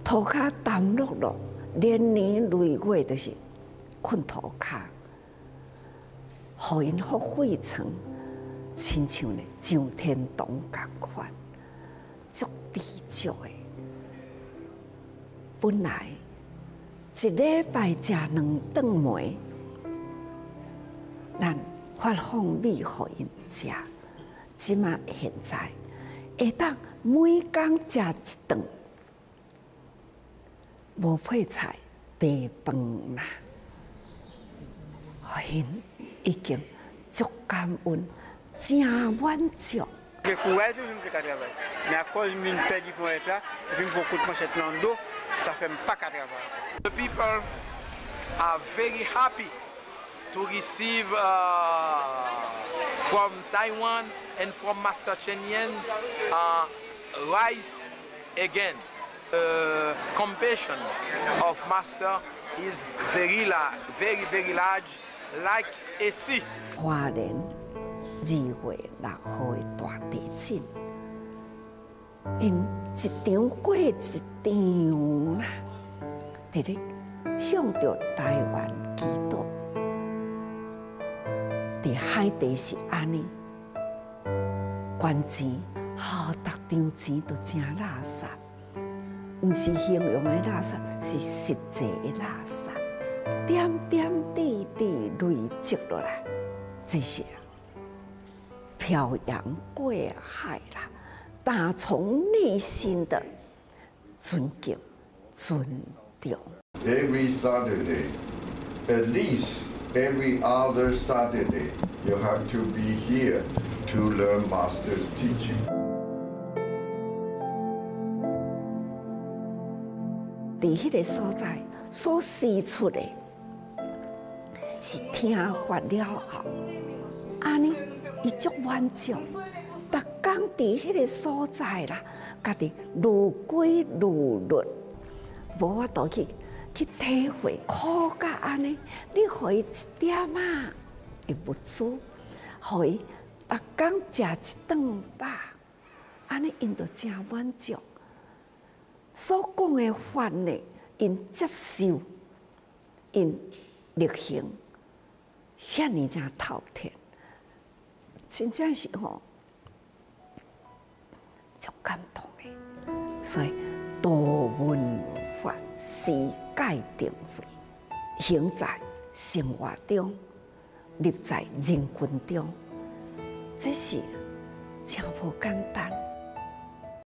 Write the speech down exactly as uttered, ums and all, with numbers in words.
涂骹澹漉漉，连年累月就是困涂骹，互因福慧床，亲像咧上天堂共款，足知足的。本来一礼拜食两顿糜，咱发放米互因食，即马现在会当每工食一顿，无配菜白饭啦，因已经足感恩，真满足。 Que courage je me fais qu'à travailler. Mais à cause d'une perte pour être là, et puis beaucoup de manchettes dans le dos, ça fait pas qu'à travailler. The people are very happy to receive uh, from Taiwan and from Master Chen Yen uh, rice again. The compassion of Master is very large, very very large, like a sea. 花莲二月六號的大地震，因一場過一場啦，伫咧向着台灣祈禱。伫海地是安尼，捐錢，好，逐張錢都真垃圾，毋是形容的垃圾，是實際的垃圾，點點滴滴累積落來，這些。漂洋过海啦，打从内心的尊敬、尊重。 Every Saturday, at least every other Saturday, you have to be here to learn Master's teaching. 伫迄个所在所施出的，是听法了后，安尼。伊足满足，逐工伫迄个所在啦，家己如归如律，无法度去去体会苦甲安尼。你互伊一点仔的物资，互伊逐工食一顿饱，安尼因就真满足。所讲的法呢，因接受，因力行，遐尼正透彻。真正是吼，足感动的。所以多闻法是界定慧，行在生活中，立在人群中，这是真无简单。